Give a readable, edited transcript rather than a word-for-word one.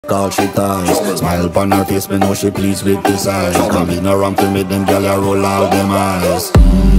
all she ties. Smile upon her face, me know she pleased with this eyes. Come in around to make them gyal a roll out them eyes.